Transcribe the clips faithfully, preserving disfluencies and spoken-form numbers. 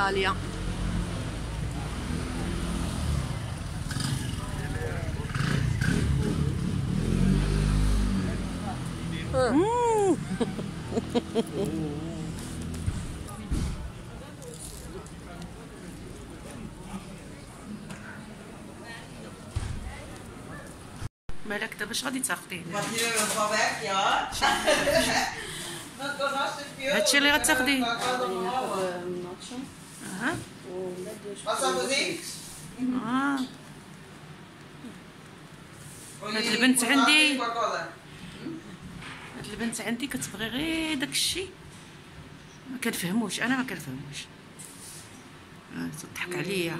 ايطاليا. مالك دابا اش غادي تاخدي؟ هادشي اللي غتاخديه. اها اه هاد البنت عندي هاد البنت عندي كتبغي غير داكشي ما كنفهموش، انا ما كنفهموش. اه تضحك عليا.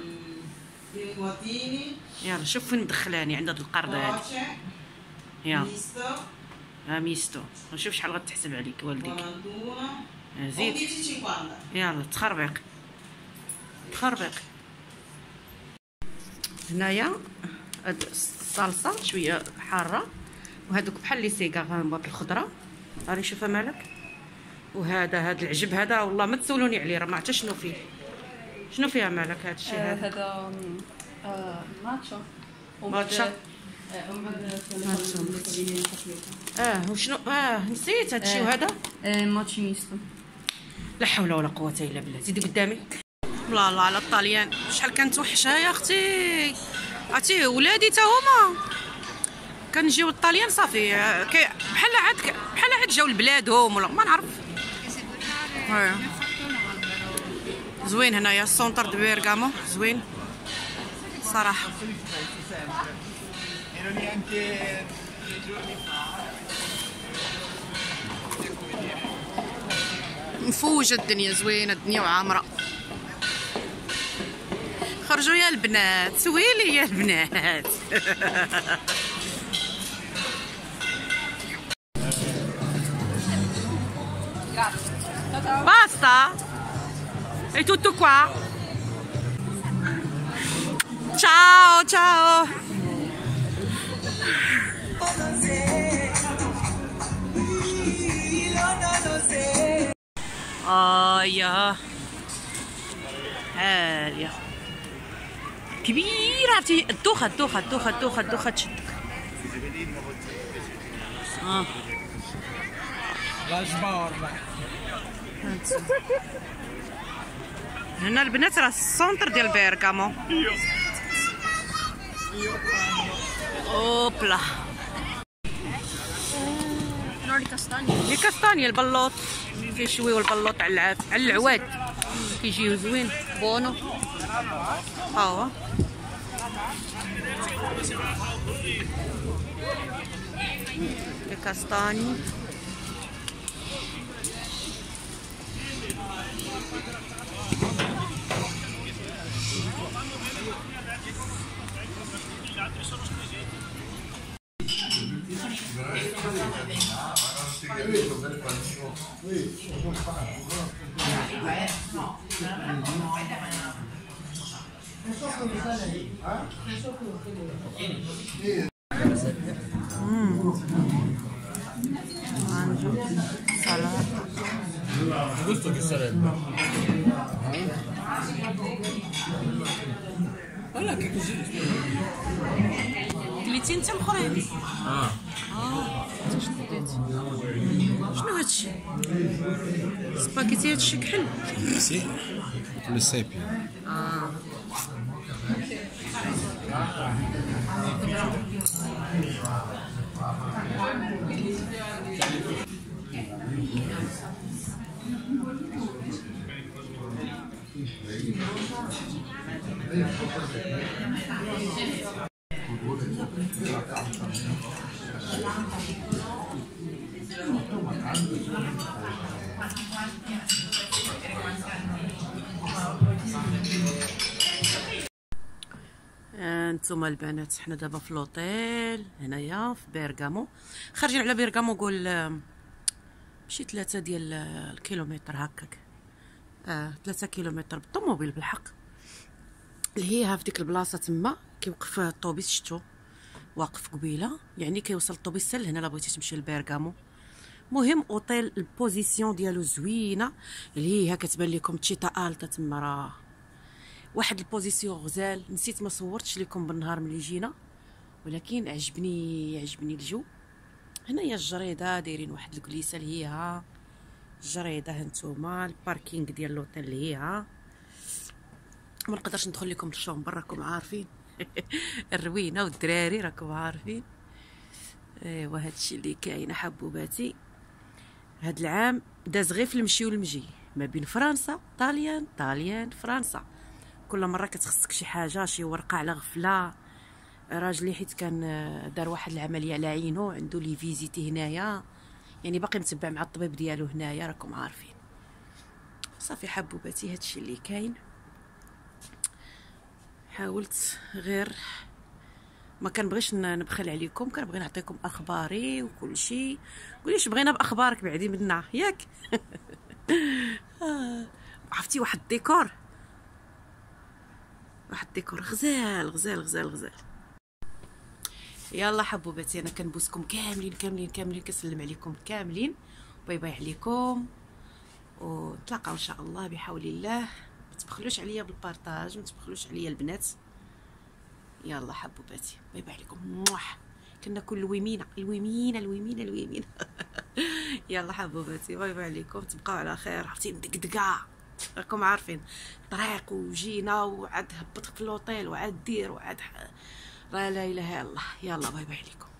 يلا شوف فين مدخلاني عند هاد القرض هادي. يلا ها ميستو نشوف شحال غتحسب عليك والديك. زيد يلا تخربق تخربق. هنايا هاد الصلصه شويه حاره، وهادوك بحال لي سيكا غامضه بالخضره. راني شوفها مالك. وهذا هاد العجب هذا والله ما تسولوني عليه، راه ما عرفت شنو فيه. شنو فيها مالك هاد الشيء هذا؟ هذا ماتشا. ماتشا اه وشنو اه نسيت هاد الشيء. وهذا ماتشي ميستو. لا حول ولا قوه الا بالله. زيدي قدامي. لا لا على الطاليان شحال كانت وحشه يا اختي. عرفتي ولادي تا هما كنجيو الطاليان صافي بحال عاد بحال عاد جاو لبلادهم ولا ما نعرف. زوين هنايا السونتر دو بيرغامو زوين صراحه. مفوجه الدنيا زوينه الدنيا وعامره. خرجوا يا البنات سويلي يا البنات. Basta? È tutto qua? Ciao, ciao. آه يا عالية كبيرة. عرفتي الدوخة الدوخة الدوخة الدوخة الدوخة تشدك. اه هنا البنات راه السونتر ديال بيرغامو. اوبلا نوري كاستانيا. لي كاستانيا البلوط كيشويو البلوط على العاد على العواد كيجيو زوين بونو. ها هو لي كاستاني. Questo che sarebbe? Guarda che così. كليتي انت الاخرين. اه اه شنو هادشي؟ سباكيتي هادشي كحل. Sì, le seppie. اه انتوما البنات حنا دابا في لوطيل هنايا في بيرغامو. خارجين على بيرغامو قول شي ثلاثة ديال الكيلومتر هكاك. اه ثلاثة كيلومتر بالطوموبيل بالحق. اللي هي ها في ديك البلاصه تما كيوقف الطوبيس. شتو واقف قبيله يعني كيوصل الطوبيس حتى لهنا. لا بغيتي تمشي لبيرغامو مهم اوتيل البوزيسيون ديالو زوينه، اللي هي كتبان لكم تشيتا التا تما، راه واحد البوزيسيون غزال. نسيت ما صورتش لكم بالنهار ملي جينا، ولكن عجبني عجبني الجو. هنايا الجريده دايرين واحد الكليسه اللي هي ها الجريده، هانتوما الباركينغ ديال لوطيل اللي هي ها. ما نقدرش ندخل لكم الشومبر راكم عارفين. الروينه والدراري راكم عارفين. ايوا هادشي اللي كاين حبوباتي. هاد العام داز غير في المشي والمجي ما بين فرنسا طاليان طاليان فرنسا. كل مره كتخصك شي حاجه، شي ورقه على غفله. راجلي حيت كان دار واحد العمليه على عينو، عنده لي فيزيتي هنايا، يعني باقي متبع مع الطبيب ديالو هنايا راكم عارفين. صافي حبوباتي هادشي اللي كاين. حاولت غير ما كنبغيش نبخل عليكم، كنبغي نعطيكم اخباري وكل شيء. قوليش بغينا باخبارك بعدي منا ياك. عرفتي واحد الديكور، واحد الديكور غزال غزال غزال غزال. يلا حبوباتي انا كنبوسكم كاملين كاملين كاملين، كنسلم عليكم كاملين. باي باي عليكم، ونتلاقاو ان شاء الله بحول الله. ما تبخلوش عليا بالبارطاج، ما تبخلوش عليا البنات. يلا حبوباتي باي باي عليكم. كنا كل الويمينه الويمينه الويمينه الويمينه. يلا حبوباتي باي باي عليكم، تبقاو على خير. عرفتي ندقدقه راكم عارفين، طريق وجينا وعاد هبط في الاوطيل وعاد دير وعاد لا لا اله الا الله. يلا باي باي عليكم.